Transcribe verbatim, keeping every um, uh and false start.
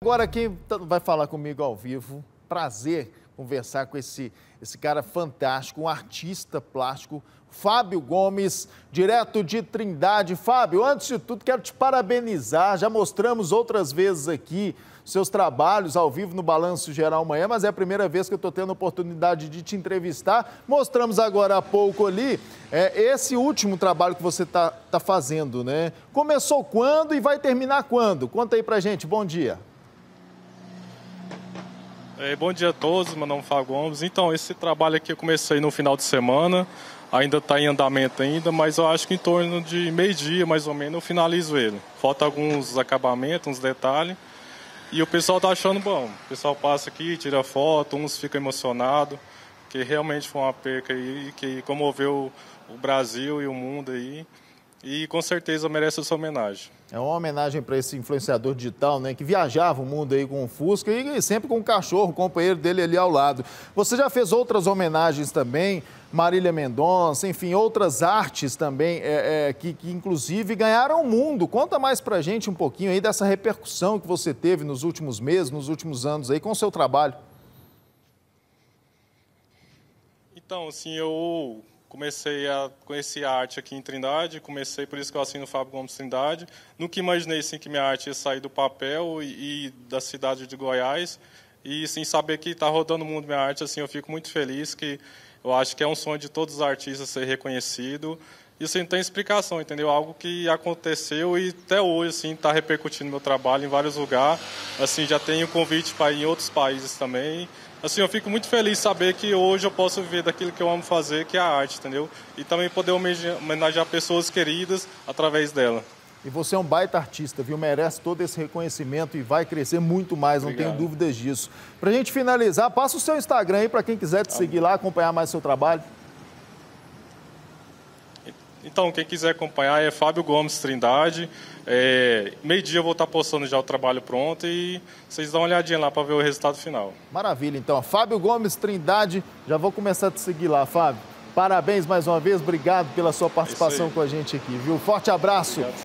Agora quem vai falar comigo ao vivo, prazer conversar com esse, esse cara fantástico, um artista plástico, Fábio Gomes, direto de Trindade. Fábio, antes de tudo, quero te parabenizar. Já mostramos outras vezes aqui seus trabalhos ao vivo no Balanço Geral Manhã, mas é a primeira vez que eu estou tendo a oportunidade de te entrevistar. Mostramos agora há pouco ali é, esse último trabalho que você está tá fazendo, né? Começou quando e vai terminar quando? Conta aí pra gente. Bom dia. É, bom dia a todos, meu nome é Fábio Gomes. Então, esse trabalho aqui eu comecei no final de semana, ainda está em andamento ainda, mas eu acho que em torno de meio-dia, mais ou menos, eu finalizo ele. Falta alguns acabamentos, uns detalhes, e o pessoal está achando bom. O pessoal passa aqui, tira foto, uns ficam emocionados, que realmente foi uma perca aí que comoveu o Brasil e o mundo aí, e com certeza merece essa homenagem. É uma homenagem para esse influenciador digital, né, que viajava o mundo aí com o Fusca e sempre com o cachorro, o companheiro dele ali ao lado. Você já fez outras homenagens também, Marília Mendonça, enfim, outras artes também, é, é, que, que inclusive ganharam o mundo. Conta mais pra gente um pouquinho aí dessa repercussão que você teve nos últimos meses, nos últimos anos aí com o seu trabalho. Então, assim, eu comecei a conhecer a arte aqui em Trindade, comecei, por isso que eu assino Fábio Gomes Trindade. Nunca imaginei assim, que minha arte ia sair do papel e, e da cidade de Goiás. E sem saber que está rodando o mundo minha arte, assim, eu fico muito feliz, que eu acho que é um sonho de todos os artistas ser reconhecido. Isso não tem explicação, entendeu? Algo que aconteceu e até hoje assim está repercutindo no meu trabalho em vários lugares. Assim, já tenho convite para ir em outros países também. Assim, eu fico muito feliz de saber que hoje eu posso viver daquilo que eu amo fazer, que é a arte, entendeu? E também poder homenagear pessoas queridas através dela. E você é um baita artista, viu? Merece todo esse reconhecimento e vai crescer muito mais, não Obrigado. tenho dúvidas disso. Pra gente finalizar, passa o seu Instagram aí para quem quiser te Tá seguir bom. lá, acompanhar mais seu trabalho. Então, quem quiser acompanhar é Fábio Gomes Trindade. É, meio-dia eu vou estar postando já o trabalho pronto e vocês dão uma olhadinha lá para ver o resultado final. Maravilha, então. Fábio Gomes Trindade, já vou começar a te seguir lá, Fábio. Parabéns mais uma vez, obrigado pela sua participação com a gente aqui, viu? Forte abraço. Obrigado.